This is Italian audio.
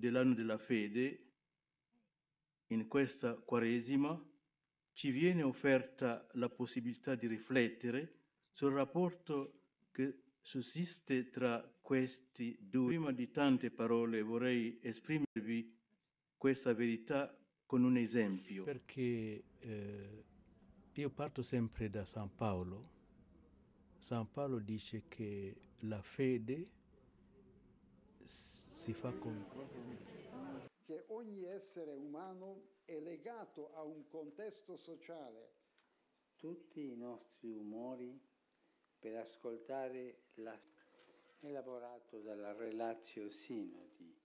dell'anno della fede, in questa Quaresima, ci viene offerta la possibilità di riflettere sul rapporto che sussiste tra questi due. Prima di tante parole vorrei esprimervi questa verità con un esempio. Perché io parto sempre da San Paolo. San Paolo dice che la fede si fa con... Che ogni essere umano è legato a un contesto sociale. Tutti i nostri umori per ascoltare elaborato dalla Relatio Synodi,